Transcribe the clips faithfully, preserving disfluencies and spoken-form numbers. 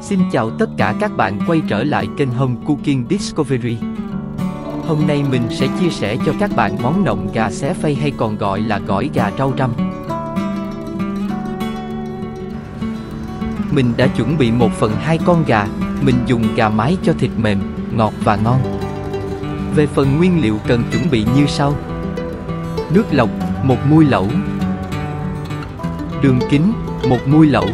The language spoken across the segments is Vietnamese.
Xin chào tất cả các bạn quay trở lại kênh Home Cooking Discovery. Hôm nay mình sẽ chia sẻ cho các bạn món nọng gà xé phay hay còn gọi là gỏi gà rau răm. Mình đã chuẩn bị một phần hai con gà, mình dùng gà mái cho thịt mềm, ngọt và ngon. Về phần nguyên liệu cần chuẩn bị như sau: nước lọc, một muôi lẩu, đường kính, một muôi lẩu,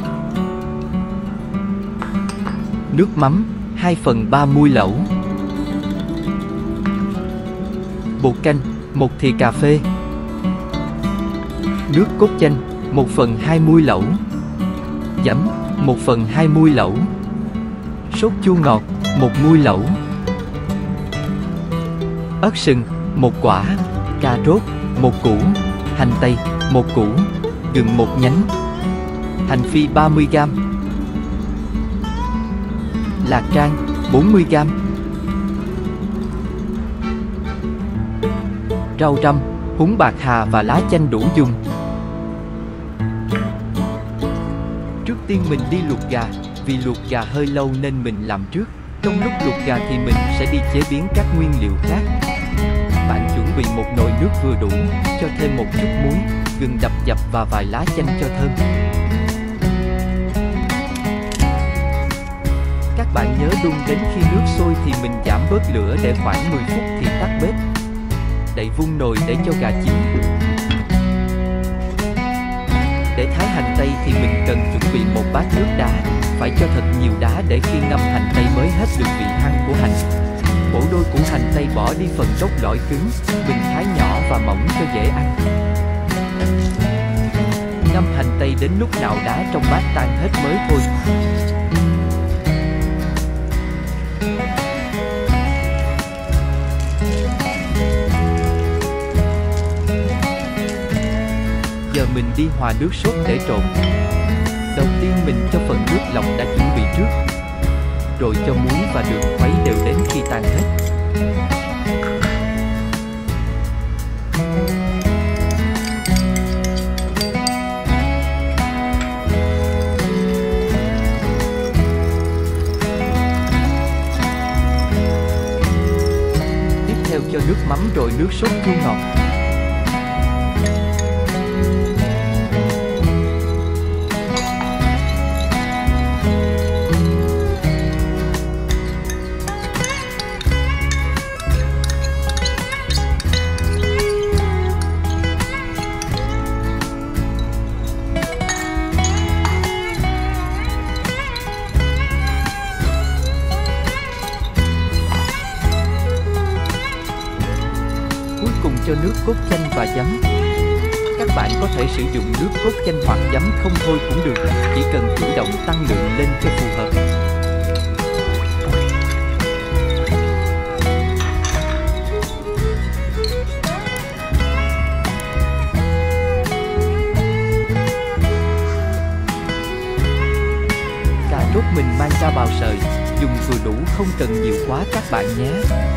nước mắm, hai phần ba muôi lẩu, bột canh, một thìa cà phê, nước cốt chanh, một phần hai muôi lẩu, giấm, một phần hai muôi lẩu, sốt chua ngọt, một muôi lẩu, ớt sừng, một quả, cà rốt, một củ, hành tây, một củ, gừng một nhánh, hành phi ba mươi gam, lạc rang bốn mươi gam, rau răm, húng bạc hà và lá chanh đủ dùng. Trước tiên mình đi luộc gà, vì luộc gà hơi lâu nên mình làm trước. Trong lúc luộc gà thì mình sẽ đi chế biến các nguyên liệu khác. Bạn chuẩn bị một nồi nước vừa đủ, cho thêm một chút muối, gừng đập dập và vài lá chanh cho thơm. Các bạn nhớ đun đến khi nước sôi thì mình giảm bớt lửa để khoảng mười phút thì tắt bếp. Đậy vung nồi để cho gà chín. Để thái hành tây thì mình cần chuẩn bị một bát nước đá, phải cho thật nhiều đá để khi ngâm hành tây mới hết được vị hăng của hành. Bổ đôi củ hành tây bỏ đi phần gốc lõi cứng, mình thái nhỏ và mỏng cho dễ ăn. Ngâm hành tây đến lúc nào đá trong bát tan hết mới thôi. Giờ mình đi hòa nước sốt để trộn. Đầu tiên mình cho phần nước lọc đã chuẩn bị trước, rồi cho muối và đường khuấy đều đến khi tan hết. Tiếp theo cho nước mắm rồi nước sốt chua ngọt. Cùng cho nước cốt chanh và giấm. Các bạn có thể sử dụng nước cốt chanh hoặc giấm không thôi cũng được, chỉ cần chủ động tăng lượng lên cho phù hợp. Cà rốt mình mang ra bào sợi, dùng vừa đủ không cần nhiều quá các bạn nhé.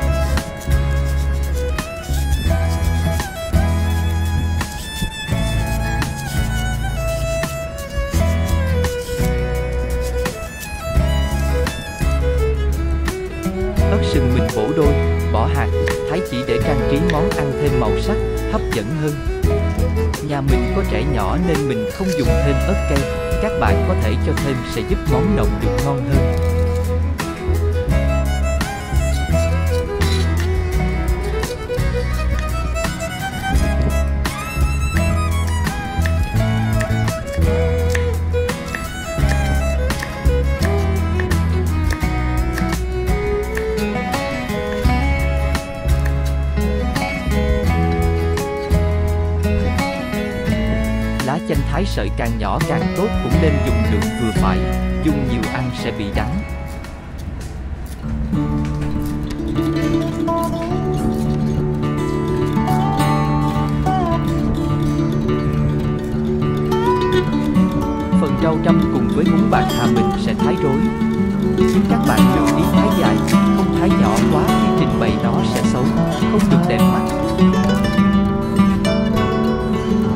Ớt sừng mình bổ đôi, bỏ hạt, thái chỉ để trang trí món ăn thêm màu sắc, hấp dẫn hơn. Nhà mình có trẻ nhỏ nên mình không dùng thêm ớt cây, các bạn có thể cho thêm sẽ giúp món nọng được ngon hơn. Lá chanh thái sợi càng nhỏ càng tốt, cũng nên dùng lượng vừa phải, dùng nhiều ăn sẽ bị đắng. Phần rau răm cùng với húng bạc hà mình sẽ thái rối. Nhưng các bạn lưu ý thái dài, không thái nhỏ quá khi trình bày nó sẽ xấu, không được đẹp mắt.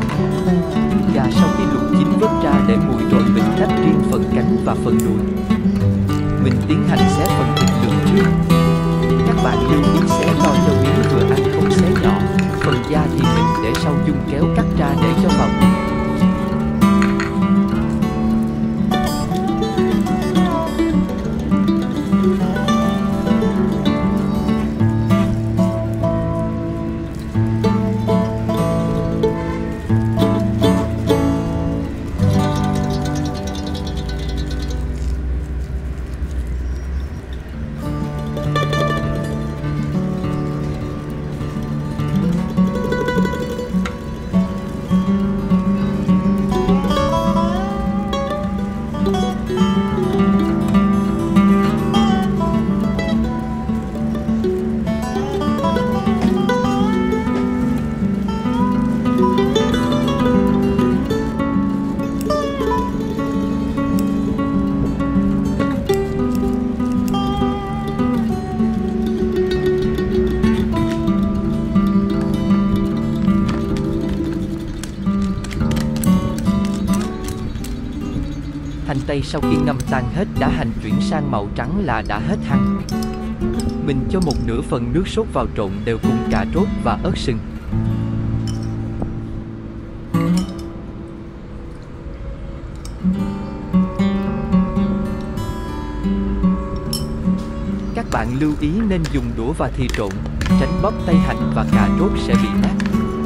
Gà sau khi luộc chín vớt ra để nguội rồi mình tách riêng phần cánh và phần đùi. tây sau khi ngâm tan hết đã hành chuyển sang màu trắng là đã hết hăng. Mình cho một nửa phần nước sốt vào trộn đều cùng cà rốt và ớt sừng. Các bạn lưu ý nên dùng đũa và thìa trộn, tránh bóp tay hành và cà rốt sẽ bị nát.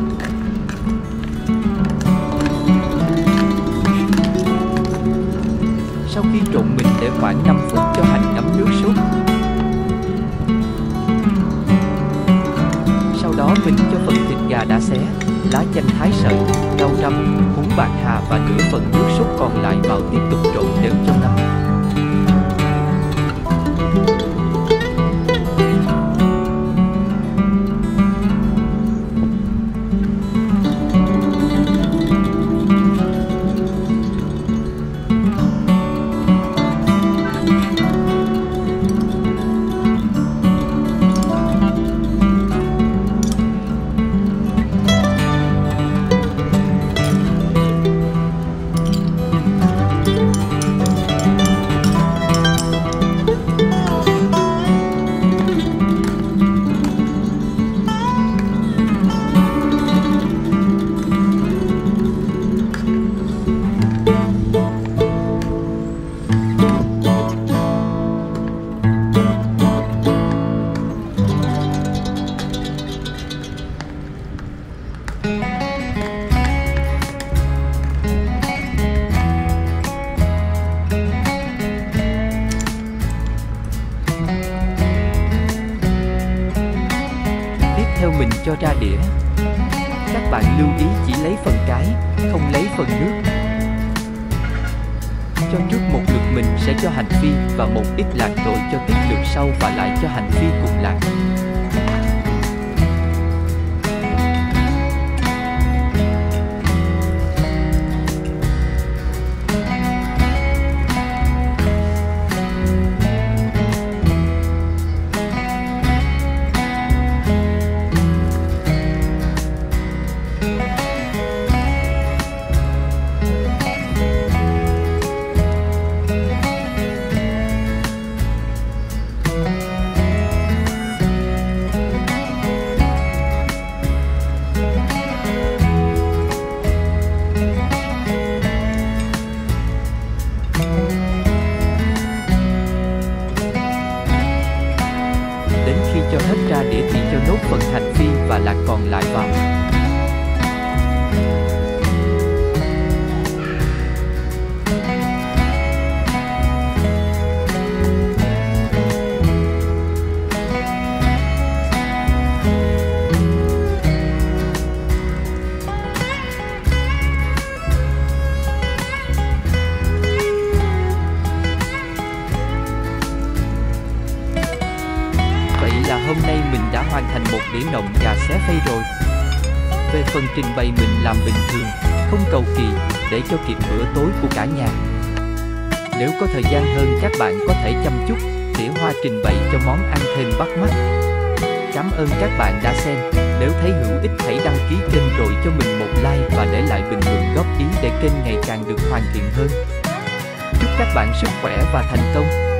Sau khi trộn mình để khoảng năm phút cho hành ngấm nước sốt. Sau đó mình cho phần thịt gà đã xé, lá chanh thái sợi, rau răm, húng bạc hà và nửa phần nước sốt còn lại vào tiếp tục trộn đều cho ngấm. Theo mình cho ra đĩa. Các bạn lưu ý chỉ lấy phần cái, không lấy phần nước. Cho trước một lượt mình sẽ cho hành phi và một ít lạc rồi cho tiếp lượt sau và lại cho hành phi cùng lạc. Cho hết ra đĩa thì cho nốt phần hành phi và lạc còn lại vào. Hôm nay mình đã hoàn thành một đĩa nọng gà xé phay rồi. Về phần trình bày mình làm bình thường, không cầu kỳ, để cho kịp bữa tối của cả nhà. Nếu có thời gian hơn các bạn có thể chăm chút, tỉa hoa trình bày cho món ăn thêm bắt mắt. Cảm ơn các bạn đã xem, nếu thấy hữu ích hãy đăng ký kênh rồi cho mình một like và để lại bình luận góp ý để kênh ngày càng được hoàn thiện hơn. Chúc các bạn sức khỏe và thành công!